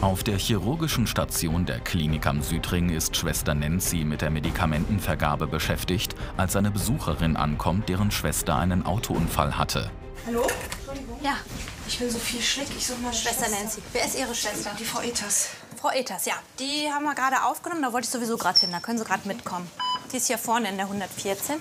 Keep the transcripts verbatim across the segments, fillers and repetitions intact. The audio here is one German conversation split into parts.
Auf der chirurgischen Station der Klinik am Südring ist Schwester Nancy mit der Medikamentenvergabe beschäftigt, als eine Besucherin ankommt, deren Schwester einen Autounfall hatte. Hallo? Entschuldigung. Ja. Ich bin Sophie Schlick, ich suche meine Schwester, Schwester Nancy. Wer ist Ihre Schwester? Die Frau Eters. Frau Eters, ja. Die haben wir gerade aufgenommen, da wollte ich sowieso gerade hin. Da können Sie gerade mitkommen. Die ist hier vorne in der hundertvierzehn.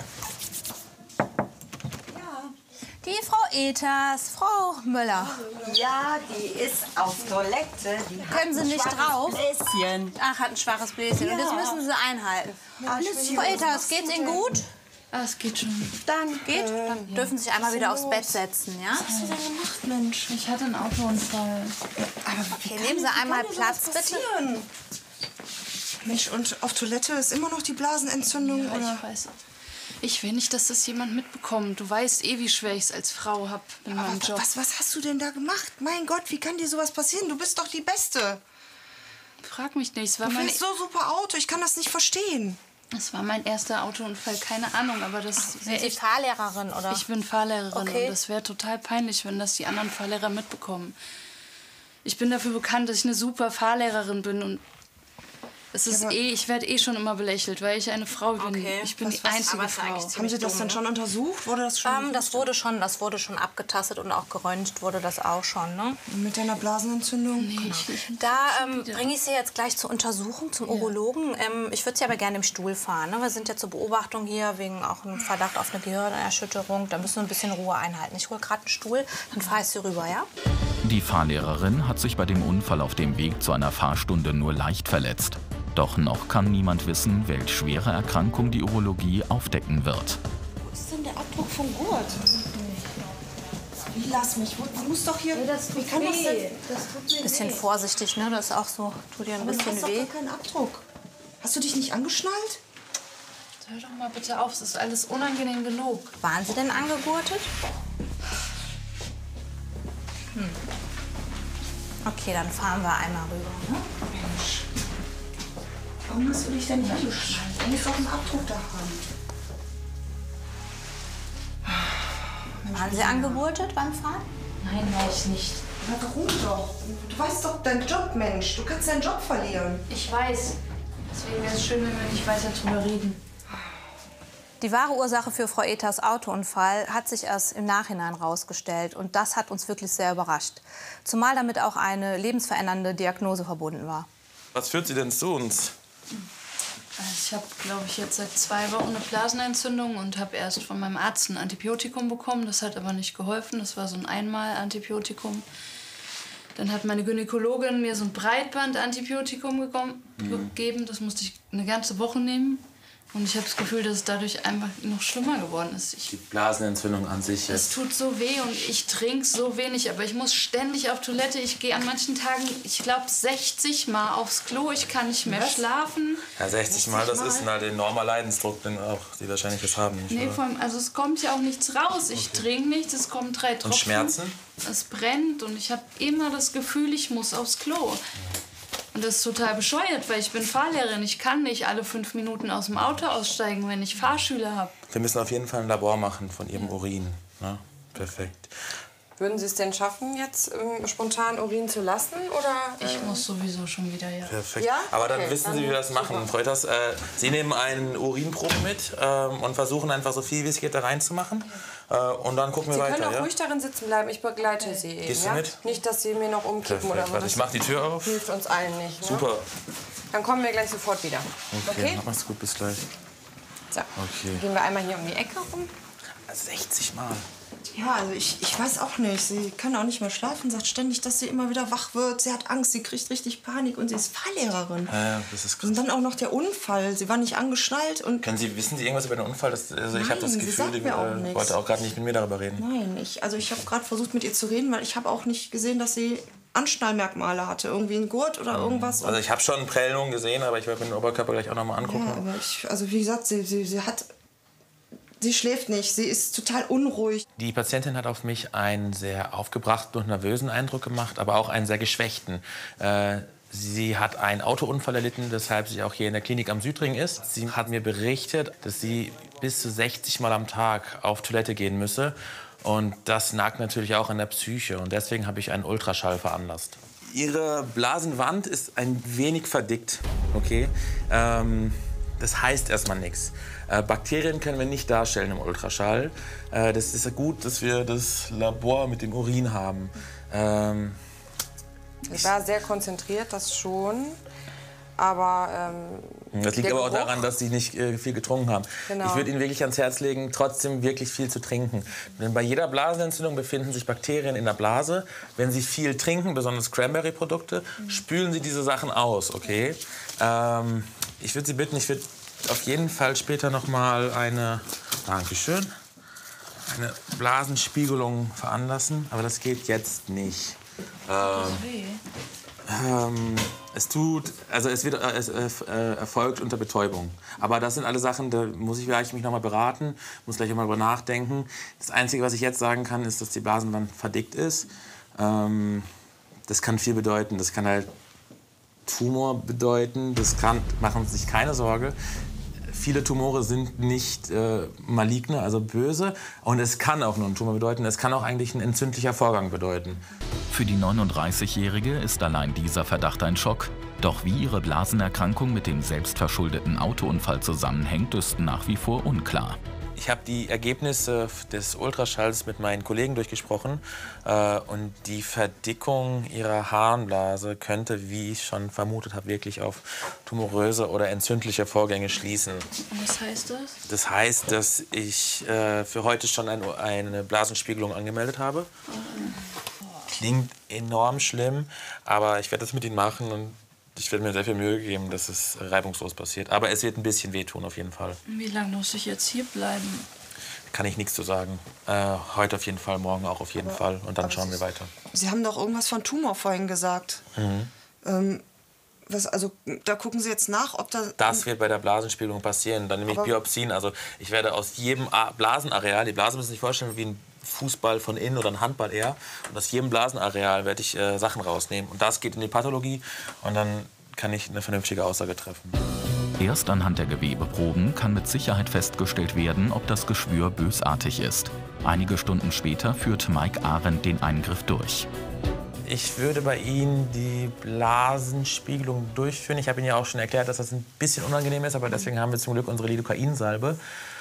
Die Frau Eters, Frau Müller. Ja, die ist auf Toilette. Die Können Sie nicht drauf? Bläschen. Ach, hat ein schwaches Bläschen. Ja. Und das müssen Sie einhalten. Alles Frau Eters, geht's Ihnen gut? Ah, es geht schon. Dann geht. Dann dürfen Sie sich einmal wieder aufs Bett setzen, ja? Was hast du denn gemacht, Mensch? Ich hatte einen Autounfall. Aber Okay, nehmen Sie einmal Platz, bitte. passieren? Mensch, und auf Toilette ist immer noch die Blasenentzündung, Ja, oder? ich weiß. Ich will nicht, dass das jemand mitbekommt. Du weißt eh, wie schwer ich es als Frau hab in Aber meinem Job. was, was hast du denn da gemacht? Mein Gott, wie kann dir sowas passieren? Du bist doch die Beste. Frag mich nicht. Es war, Du mein, fährst so super Auto, ich kann das nicht verstehen. es war mein erster Autounfall. Keine Ahnung, aber das... Sind Sie Fahrlehrerin, oder? Ich bin Fahrlehrerin Okay. und das wäre total peinlich, wenn das die anderen Fahrlehrer mitbekommen. Ich bin dafür bekannt, dass ich eine super Fahrlehrerin bin und es ist aber- eh, ich werde eh schon immer belächelt, weil ich eine Frau bin. Okay. Ich bin Was- die was- einzige aber es ist Frau. eigentlich Haben Sie das dumm, denn ne? schon untersucht? Wurde das schon? Ähm, das wurde schon, das wurde schon abgetastet und auch geröntgt wurde das auch schon, ne? Mit deiner Blasenentzündung? Nee, ich, ich, Da ähm, bringe ich Sie jetzt gleich zur Untersuchung, zum Urologen. Ähm, ich würde Sie aber gerne im Stuhl fahren. Ne? Wir sind ja zur Beobachtung hier wegen auch einem Verdacht auf eine Gehirnerschütterung. Da müssen wir ein bisschen Ruhe einhalten. Ich hole gerade einen Stuhl, dann fahre ich Sie rüber, ja? Die Fahrlehrerin hat sich bei dem Unfall auf dem Weg zu einer Fahrstunde nur leicht verletzt. Doch noch kann niemand wissen, welch schwere Erkrankung die Urologie aufdecken wird. Wo ist denn der Abdruck vom Gurt? Wie, lass mich. Wo, du musst doch hier... wie kann das denn... Bisschen vorsichtig, ne? Das ist auch so, tut dir ein Aber du bisschen hast doch weh. gar keinen Abdruck. Hast du dich nicht angeschnallt? hör doch mal bitte auf, es ist alles unangenehm genug. Waren Sie denn angegurtet? Hm. Okay, dann fahren wir einmal rüber. Ne? Mensch. Warum hast du dich denn nicht angeschnallt? Du musst doch einen Abdruck da haben. Waren Sie angegurtet beim Fahren? Nein, war ich nicht. Na, warum doch? Du weißt doch deinen Job, Mensch. Du kannst deinen Job verlieren. Ich weiß. Deswegen wäre es schön, wenn wir nicht weiter drüber reden. Die wahre Ursache für Frau Eters Autounfall hat sich erst im Nachhinein herausgestellt. Und das hat uns wirklich sehr überrascht. Zumal damit auch eine lebensverändernde Diagnose verbunden war. Was führt Sie denn zu uns? Also ich habe, glaube ich, jetzt seit zwei Wochen eine Blasenentzündung und habe erst von meinem Arzt ein Antibiotikum bekommen. Das hat aber nicht geholfen. Das war so ein Einmal-Antibiotikum. Dann hat meine Gynäkologin mir so ein Breitband-Antibiotikum gegom- gegeben. Das musste ich eine ganze Woche nehmen. Und ich habe das Gefühl, dass es dadurch einfach noch schlimmer geworden ist. Ich, Die Blasenentzündung an sich es jetzt. tut so weh und ich trinke so wenig. Aber ich muss ständig auf Toilette. Ich gehe an manchen Tagen, ich glaube, sechzig Mal aufs Klo. Ich kann nicht mehr schlafen. Ja, sechzig Mal, das ist halt ein enormer Leidensdruck, den auch die wahrscheinlich das haben. Nicht, Nee, oder? vor allem, also es kommt ja auch nichts raus. Ich trinke nichts, es kommen drei Tropfen. Und Schmerzen? Es brennt und ich habe immer das Gefühl, ich muss aufs Klo. Und das ist total bescheuert, weil ich bin Fahrlehrerin. Ich kann nicht alle fünf Minuten aus dem Auto aussteigen, wenn ich Fahrschüler habe. Wir müssen auf jeden Fall ein Labor machen von Ihrem Urin. Ne? Perfekt. Würden Sie es denn schaffen, jetzt ähm, spontan Urin zu lassen? Oder, Ich ähm, muss sowieso schon wieder, ja. Perfekt. Ja? Aber dann Okay, wissen Sie, dann wie wir das machen. Frau Eters, äh, Sie nehmen einen Urinprobe mit ähm, und versuchen einfach so viel wie es geht da reinzumachen. Äh, und dann gucken wir Sie weiter. können auch Ja? ruhig darin sitzen bleiben. Ich begleite Sie eben. Gehst du ja? mit? Nicht, dass Sie mir noch umkippen Perfekt. oder so. Warte, ich mach die Tür auf. Das hilft uns allen nicht. Ne? Super. Dann kommen wir gleich sofort wieder. Okay, Okay? mach's gut, bis gleich. So. Okay. Gehen wir einmal hier um die Ecke rum. sechzig Mal. Ja, also ich, ich weiß auch nicht. Sie kann auch nicht mehr schlafen, sagt ständig, dass sie immer wieder wach wird. Sie hat Angst, sie kriegt richtig Panik und sie ist Fahrlehrerin. Ja, ja, das ist krass. Und dann auch noch der Unfall. Sie war nicht angeschnallt und... Können Sie, wissen Sie irgendwas über den Unfall? Das, also ich habe das Nein, sie Gefühl, sagt die mir auch äh, nichts. wollte auch gerade nicht mit mir darüber reden. Nein, ich, also ich habe gerade versucht, mit ihr zu reden, weil ich habe auch nicht gesehen, dass sie Anschnallmerkmale hatte. Irgendwie ein Gurt oder irgendwas. Also ich habe schon Prellungen gesehen, aber ich werde mir den Oberkörper gleich auch noch mal angucken. Ja, aber ich, also wie gesagt, sie, sie, sie hat... Sie schläft nicht, sie ist total unruhig. Die Patientin hat auf mich einen sehr aufgebrachten und nervösen Eindruck gemacht, aber auch einen sehr geschwächten. Äh, sie hat einen Autounfall erlitten, weshalb sie auch hier in der Klinik am Südring ist. Sie hat mir berichtet, dass sie bis zu sechzig Mal am Tag auf Toilette gehen müsse. Und das nagt natürlich auch an der Psyche. Und deswegen habe ich einen Ultraschall veranlasst. Ihre Blasenwand ist ein wenig verdickt, okay? Ähm, das heißt erstmal nichts. Äh, Bakterien können wir nicht darstellen im Ultraschall. Äh, das ist ja gut, dass wir das Labor mit dem Urin haben. Ähm, Ich war sehr konzentriert, das schon. Aber ähm, das liegt der aber auch Geruch- daran, dass Sie nicht äh, viel getrunken haben. Genau. Ich würde Ihnen wirklich ans Herz legen, trotzdem wirklich viel zu trinken. Denn bei jeder Blasenentzündung befinden sich Bakterien in der Blase. Wenn Sie viel trinken, besonders Cranberry-Produkte, mhm. spülen Sie diese Sachen aus, okay? Ähm, ich würde Sie bitten, ich würde auf jeden Fall später noch mal eine, Dankeschön, eine Blasenspiegelung veranlassen. Aber das geht jetzt nicht. Ähm, ähm, es tut, also es wird, äh, es äh, erfolgt unter Betäubung. Aber das sind alle Sachen, da muss ich vielleicht mich noch mal beraten, muss gleich mal drüber nachdenken. Das Einzige, was ich jetzt sagen kann, ist, dass die Blasenwand verdickt ist. Ähm, das kann viel bedeuten. Das kann halt Tumor bedeuten. Das kann, machen Sie sich keine Sorge. Viele Tumore sind nicht äh, maligne, also böse. Und es kann auch nur ein Tumor bedeuten. Es kann auch eigentlich ein entzündlicher Vorgang bedeuten. Für die neununddreißigjährige ist allein dieser Verdacht ein Schock. Doch wie ihre Blasenerkrankung mit dem selbstverschuldeten Autounfall zusammenhängt, ist nach wie vor unklar. Ich habe die Ergebnisse des Ultraschalls mit meinen Kollegen durchgesprochen. Äh, und die Verdickung ihrer Harnblase könnte, wie ich schon vermutet habe, wirklich auf tumoröse oder entzündliche Vorgänge schließen. Und was heißt das? Das heißt, dass ich äh, für heute schon ein, eine Blasenspiegelung angemeldet habe. Klingt enorm schlimm, aber ich werde das mit Ihnen machen und ich werde mir sehr viel Mühe geben, dass es reibungslos passiert. Aber es wird ein bisschen wehtun auf jeden Fall. Wie lange muss ich jetzt hier bleiben? Kann ich nichts zu sagen. Äh, heute auf jeden Fall, morgen auch auf jeden Aber- Fall. Und dann aber schauen es wir ist- weiter. Sie haben doch irgendwas von Tumor vorhin gesagt. Mhm. Ähm, was, also, da gucken Sie jetzt nach, ob da... Das wird bei der Blasenspiegelung passieren. Dann nehme ich Aber- Biopsien. Also ich werde aus jedem A- Blasenareal, die Blase müssen Sie sich vorstellen wie ein Fußball von innen oder ein Handball eher. Und aus jedem Blasenareal werde ich äh, Sachen rausnehmen. Und das geht in die Pathologie. Und dann kann ich eine vernünftige Aussage treffen. Erst anhand der Gewebeproben kann mit Sicherheit festgestellt werden, ob das Geschwür bösartig ist. Einige Stunden später führt Mike Arendt den Eingriff durch. Ich würde bei Ihnen die Blasenspiegelung durchführen. Ich habe Ihnen ja auch schon erklärt, dass das ein bisschen unangenehm ist, aber deswegen haben wir zum Glück unsere Lidocain-Salbe.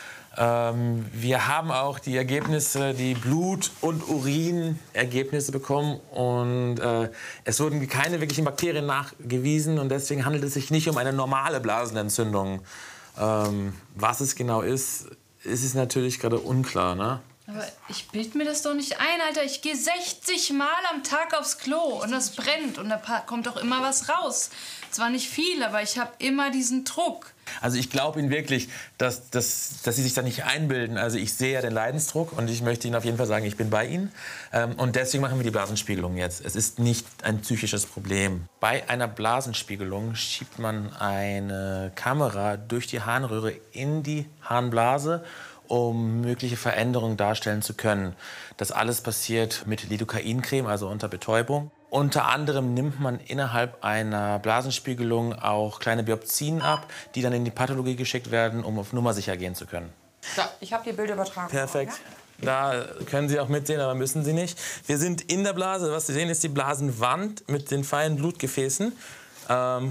Ähm, wir haben auch die Ergebnisse, die Blut- und Urinergebnisse bekommen. Und äh, es wurden keine wirklichen Bakterien nachgewiesen. Und deswegen handelt es sich nicht um eine normale Blasenentzündung. Ähm, was es genau ist, ist es natürlich gerade unklar, ne? Aber ich bild mir das doch nicht ein, Alter. Ich gehe sechzig Mal am Tag aufs Klo und das brennt und da pa- kommt auch immer was raus. Zwar nicht viel, aber ich habe immer diesen Druck. Also ich glaube Ihnen wirklich, dass, dass, dass Sie sich da nicht einbilden. Also ich sehe ja den Leidensdruck und ich möchte Ihnen auf jeden Fall sagen, ich bin bei Ihnen. Ähm, und deswegen machen wir die Blasenspiegelung jetzt. Es ist nicht ein psychisches Problem. Bei einer Blasenspiegelung schiebt man eine Kamera durch die Harnröhre in die Harnblase, um mögliche Veränderungen darstellen zu können. Das alles passiert mit Lidocain-Creme, also unter Betäubung. Unter anderem nimmt man innerhalb einer Blasenspiegelung auch kleine Biopsien ab, die dann in die Pathologie geschickt werden, um auf Nummer sicher gehen zu können. So, ich habe die Bilder übertragen. Perfekt. Da können Sie auch mitsehen, aber müssen Sie nicht. Wir sind in der Blase. Was Sie sehen, ist die Blasenwand mit den feinen Blutgefäßen. Ähm,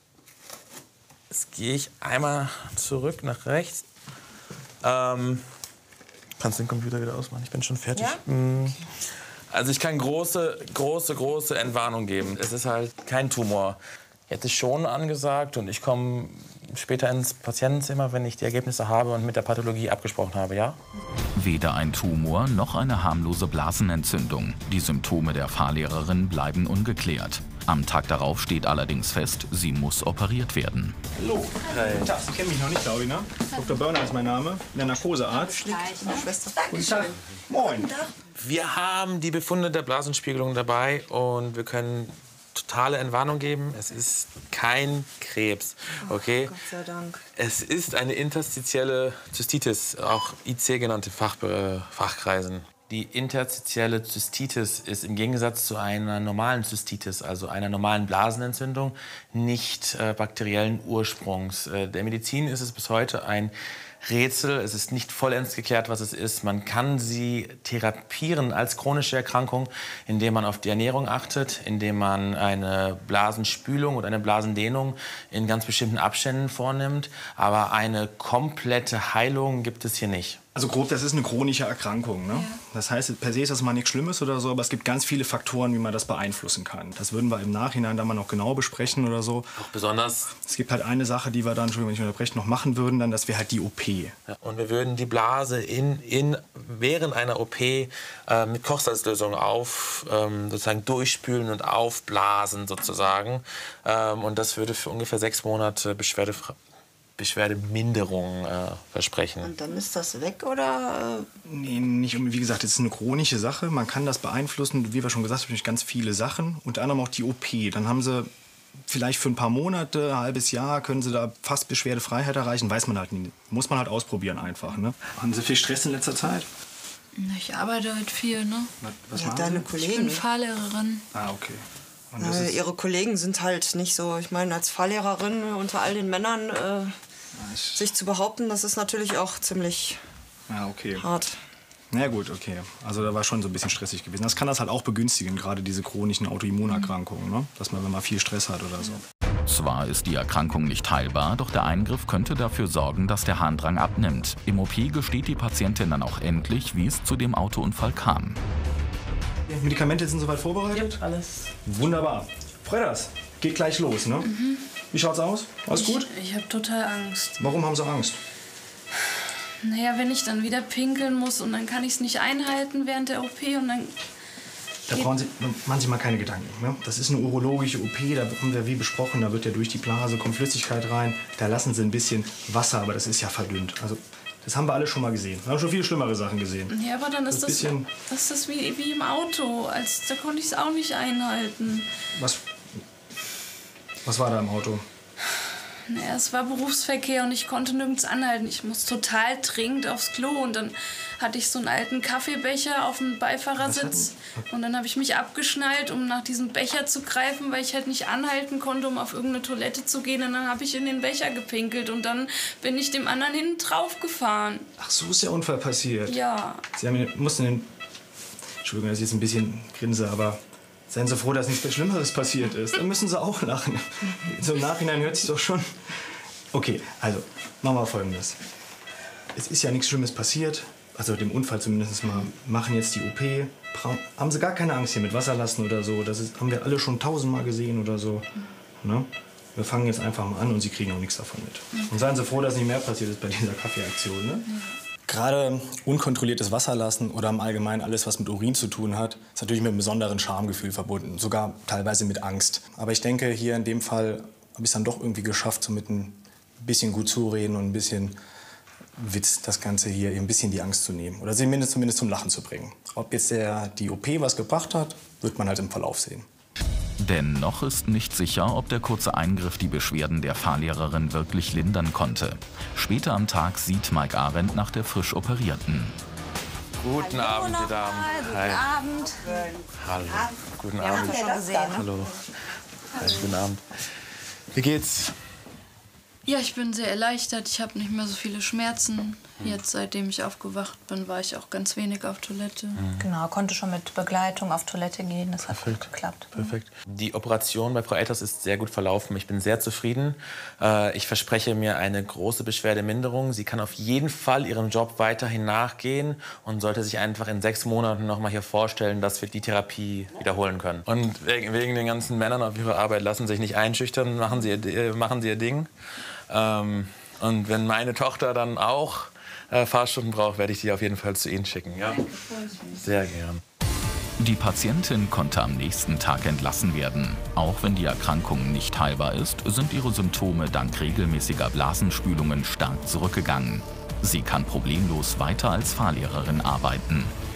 jetzt gehe ich einmal zurück nach rechts. Ähm, kannst du den Computer wieder ausmachen? Ich bin schon fertig. Ja? Mm. Also ich kann große, große, große Entwarnung geben. Es ist halt kein Tumor. Jetzt ist schon angesagt und ich komme später ins Patientenzimmer, wenn ich die Ergebnisse habe und mit der Pathologie abgesprochen habe, ja? Weder ein Tumor noch eine harmlose Blasenentzündung. Die Symptome der Fahrlehrerin bleiben ungeklärt. Am Tag darauf steht allerdings fest, sie muss operiert werden. Hallo. Guten Tag, Sie kennen mich noch nicht, glaube ich, ne? Doktor Börner ist mein Name, der Narkosearzt. Schwester. Guten Tag. Moin. Wir haben die Befunde der Blasenspiegelung dabei und wir können totale Entwarnung geben. Es ist kein Krebs, okay? Gott sei Dank. Es ist eine interstitielle Zystitis, auch I C genannte Fach, äh, Fachkreisen. Die interstitielle Zystitis ist im Gegensatz zu einer normalen Zystitis, also einer normalen Blasenentzündung, nicht äh, bakteriellen Ursprungs. Äh, der Medizin ist es bis heute ein Rätsel. Es ist nicht vollends geklärt, was es ist. Man kann sie therapieren als chronische Erkrankung, indem man auf die Ernährung achtet, indem man eine Blasenspülung oder eine Blasendehnung in ganz bestimmten Abständen vornimmt. Aber eine komplette Heilung gibt es hier nicht. Also grob, das ist eine chronische Erkrankung. Ne? Ja. Das heißt, per se ist das mal nichts Schlimmes oder so, aber es gibt ganz viele Faktoren, wie man das beeinflussen kann. Das würden wir im Nachhinein dann mal noch genau besprechen oder so. Auch besonders? Es gibt halt eine Sache, die wir dann, Entschuldigung, wenn ich unterbreche, noch machen würden, dann, das wäre halt die O P. Ja, und wir würden die Blase in, in, während einer O P äh, mit Kochsalzlösung auf, ähm, sozusagen durchspülen und aufblasen sozusagen. Ähm, und das würde für ungefähr sechs Monate Beschwerde Beschwerdeminderung äh, versprechen. Und dann ist das weg, oder? Nee, nicht. Wie gesagt, es ist eine chronische Sache. Man kann das beeinflussen, wie wir schon gesagt haben, durch ganz viele Sachen. Unter anderem auch die O P. Dann haben sie vielleicht für ein paar Monate, ein halbes Jahr, können sie da fast Beschwerdefreiheit erreichen. Weiß man halt nie. Muss man halt ausprobieren einfach. Ne? Haben Sie viel Stress in letzter Zeit? Ich arbeite halt viel, ne? Was Ja, deine Sie? Kollegen. Ich bin Fahrlehrerin. Ah, okay. Und Äh, das ist, ihre Kollegen sind halt nicht so, ich meine, als Fahrlehrerin unter all den Männern äh, ich, sich zu behaupten, das ist natürlich auch ziemlich ja, okay. hart. Na gut, okay. Also da war schon so ein bisschen stressig gewesen. Das kann das halt auch begünstigen, gerade diese chronischen Autoimmunerkrankungen, ne? Dass man, wenn man viel Stress hat oder so. Zwar ist die Erkrankung nicht heilbar, doch der Eingriff könnte dafür sorgen, dass der Harndrang abnimmt. Im O P gesteht die Patientin dann auch endlich, wie es zu dem Autounfall kam. Die Medikamente sind soweit vorbereitet? Ja, alles. Wunderbar. Fredas, geht gleich los, ne? Mhm. Wie schaut's aus? Alles gut? Ich, ich habe total Angst. Warum haben Sie Angst? Naja, wenn ich dann wieder pinkeln muss und dann kann ich es nicht einhalten während der O P und dann... Da brauchen Sie, machen Sie mal keine Gedanken. Ne? Das ist eine urologische O P, da haben wir wie besprochen, da wird ja durch die Blase, kommt Flüssigkeit rein, da lassen Sie ein bisschen Wasser, aber das ist ja verdünnt. Also das haben wir alle schon mal gesehen. Wir haben schon viel schlimmere Sachen gesehen. Ja, aber dann ist das, bisschen, das ist wie, wie im Auto. Als, da konnte ich es auch nicht einhalten. Was, was war da im Auto? Naja, es war Berufsverkehr und ich konnte nirgends anhalten. Ich musste total dringend aufs Klo und dann hatte ich so einen alten Kaffeebecher auf dem Beifahrersitz und dann habe ich mich abgeschnallt, um nach diesem Becher zu greifen, weil ich halt nicht anhalten konnte, um auf irgendeine Toilette zu gehen. Und dann habe ich in den Becher gepinkelt und dann bin ich dem anderen hinten drauf gefahren. Ach, so ist der Unfall passiert. Ja. Sie haben, mussten den, Entschuldigung, dass ich jetzt ein bisschen grinse, aber seien Sie froh, dass nichts Schlimmeres passiert ist. Dann müssen Sie auch lachen. So im Nachhinein hört sich doch schon... Okay, also, machen wir Folgendes. Es ist ja nichts Schlimmes passiert, also dem Unfall zumindest mal. Machen jetzt die O P. Haben Sie gar keine Angst hier mit Wasserlassen oder so. Das ist, haben wir alle schon tausendmal gesehen oder so. Ne? Wir fangen jetzt einfach mal an und Sie kriegen auch nichts davon mit. Und seien Sie froh, dass nicht mehr passiert ist bei dieser Kaffeeaktion. Ne? Ja. Gerade unkontrolliertes Wasserlassen oder im Allgemeinen alles, was mit Urin zu tun hat, ist natürlich mit einem besonderen Schamgefühl verbunden, sogar teilweise mit Angst. Aber ich denke, hier in dem Fall habe ich es dann doch irgendwie geschafft, so mit ein bisschen gut zureden und ein bisschen Witz das Ganze hier ein bisschen die Angst zu nehmen oder sie zumindest, zumindest zum Lachen zu bringen. Ob jetzt der, die O P was gebracht hat, wird man halt im Verlauf sehen. Denn noch ist nicht sicher, ob der kurze Eingriff die Beschwerden der Fahrlehrerin wirklich lindern konnte. Später am Tag sieht Mike Arendt nach der frisch Operierten. Guten Hallo Abend, die Damen. Guten Hi. Abend. Hallo. Guten Wir Abend. haben uns schon gesehen. Ne? Hallo. Hi, guten Abend. Wie geht's? Ja, ich bin sehr erleichtert. Ich habe nicht mehr so viele Schmerzen. Jetzt, seitdem ich aufgewacht bin, war ich auch ganz wenig auf Toilette. Genau, konnte schon mit Begleitung auf Toilette gehen. Das hat gut geklappt. Perfekt. Die Operation bei Frau Elters ist sehr gut verlaufen. Ich bin sehr zufrieden. Äh, Ich verspreche mir eine große Beschwerdeminderung. Sie kann auf jeden Fall ihrem Job weiterhin nachgehen und sollte sich einfach in sechs Monaten noch mal hier vorstellen, dass wir die Therapie wiederholen können. Und wegen, wegen den ganzen Männern auf ihrer Arbeit lassen Sie sich nicht einschüchtern, machen Sie ihr, machen Sie ihr Ding. Ähm, Und wenn meine Tochter dann auch äh, Fahrstunden braucht, werde ich die auf jeden Fall zu Ihnen schicken. Ja? Sehr gern. Die Patientin konnte am nächsten Tag entlassen werden. Auch wenn die Erkrankung nicht heilbar ist, sind ihre Symptome dank regelmäßiger Blasenspülungen stark zurückgegangen. Sie kann problemlos weiter als Fahrlehrerin arbeiten.